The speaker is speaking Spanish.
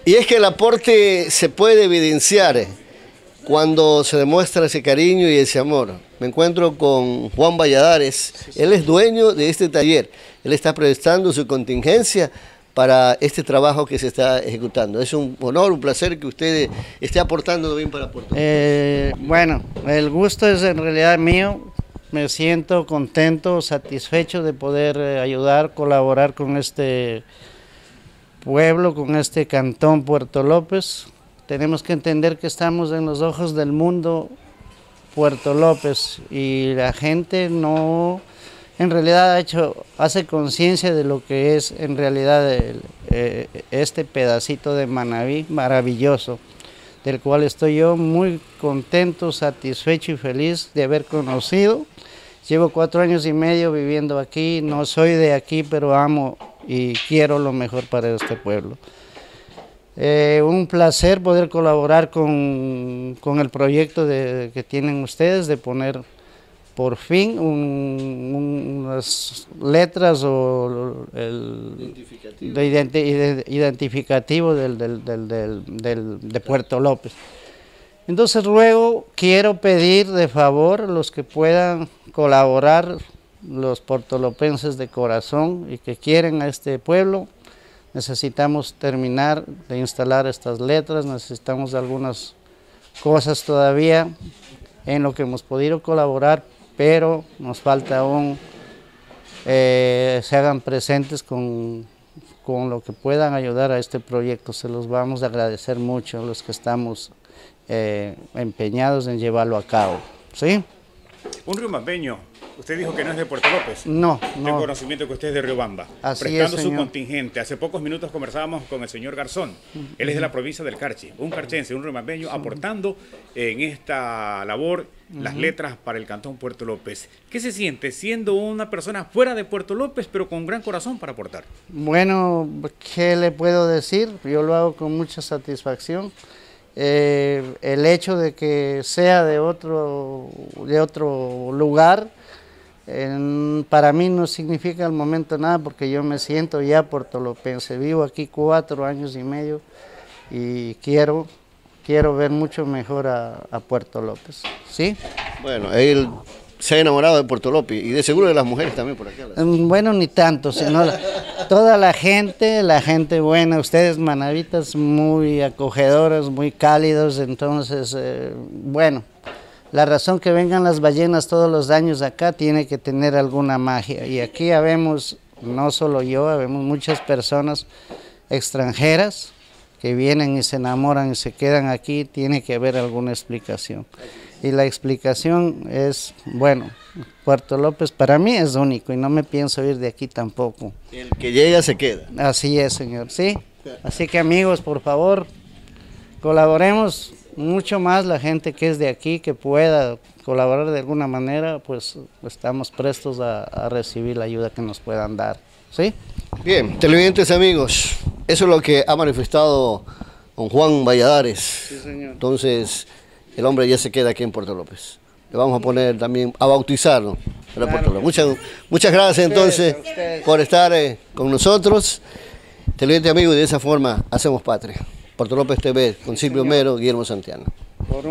Y es que el aporte se puede evidenciar cuando se demuestra ese cariño y ese amor. Me encuentro con Juan Valladares, él es dueño de este taller, él está prestando su contingencia para este trabajo que se está ejecutando. Es un honor, un placer que usted esté aportando bien para Puerto Rico. Bueno, el gusto es en realidad mío, me siento contento, satisfecho de poder ayudar, colaborar con este pueblo, con este cantón Puerto López. Tenemos que entender que estamos en los ojos del mundo Puerto López y la gente no, en realidad hace conciencia de lo que es en realidad este pedacito de Manabí maravilloso, del cual estoy yo muy contento, satisfecho y feliz de haber conocido. Llevo 4 años y medio viviendo aquí, no soy de aquí, pero amo y quiero lo mejor para este pueblo. Un placer poder colaborar con el proyecto que tienen ustedes de poner por fin unas letras o el identificativo de Puerto López. Entonces quiero pedir de favor los que puedan colaborar, los puertolopenses de corazón y que quieren a este pueblo. Necesitamos terminar de instalar estas letras, necesitamos algunas cosas todavía en lo que hemos podido colaborar, pero nos falta aún se hagan presentes con lo que puedan ayudar a este proyecto. Se los vamos a agradecer mucho a los que estamos empeñados en llevarlo a cabo. ¿Sí? Un riobambeño, usted dijo que no es de Puerto López. No. Tengo conocimiento que usted es de Riobamba. Así prestando es, su señor. contingente. Hace pocos minutos conversábamos con el señor Garzón. Él es de la provincia del Carchi, un carchense, un riobambeño, aportando en esta labor las letras para el cantón Puerto López. ¿Qué se siente siendo una persona fuera de Puerto López, pero con gran corazón para aportar? Bueno, ¿qué le puedo decir? Yo lo hago con mucha satisfacción. El hecho de que sea de otro lugar, para mí no significa al momento nada, porque yo me siento ya puertolopense. Vivo aquí 4 años y medio y quiero ver mucho mejor a Puerto López. ¿Sí? Bueno, él se ha enamorado de Puerto López y de seguro de las mujeres también por acá. Bueno, ni tanto, sino toda la gente buena, ustedes manavitas muy acogedoras, muy cálidos. Entonces, bueno, la razón que vengan las ballenas todos los años acá tiene que tener alguna magia, y aquí habemos, no solo yo, habemos muchas personas extranjeras que vienen y se enamoran y se quedan aquí. Tiene que haber alguna explicación. Y la explicación es, bueno, Puerto López para mí es único y no me pienso ir de aquí tampoco. El que llega se queda. Así es, señor, sí. Así que amigos, por favor, colaboremos mucho más. La gente que es de aquí, que pueda colaborar de alguna manera, pues estamos prestos a recibir la ayuda que nos puedan dar. ¿Sí? Bien, televidentes amigos, eso es lo que ha manifestado don Juan Valladares. Sí, señor. Entonces, el hombre ya se queda aquí en Puerto López. Le vamos a poner también, a bautizarlo para Puerto López. Muchas gracias entonces por estar con nosotros. Televidentes amigos, y de esa forma hacemos patria. Puerto López TV con Silvio Mero, Guillermo Santiano.